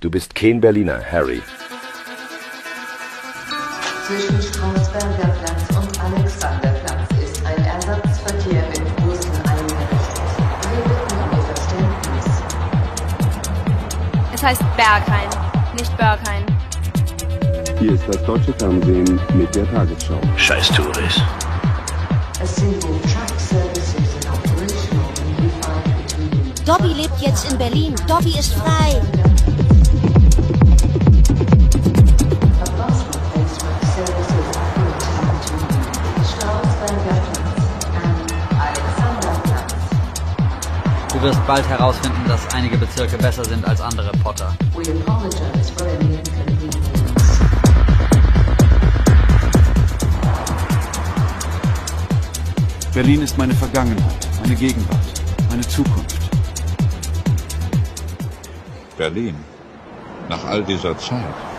Du bist kein Berliner, Harry. Zwischen Strausberger Platz und Alexanderplatz ist ein Ersatzverkehr mit Bussen eingerichtet. Wir bitten um Verständnis. Es heißt Berghain, nicht Berghain. Hier ist das deutsche Fernsehen mit der Tagesschau. Scheiß Touris. Single truck services and operational unified between. Dobby lebt jetzt in Berlin. Dobby ist frei. Du wirst bald herausfinden, dass einige Bezirke besser sind als andere, Potter. We apologize for any inconvenience. Berlin ist meine Vergangenheit, meine Gegenwart, meine Zukunft. Berlin, nach all dieser Zeit.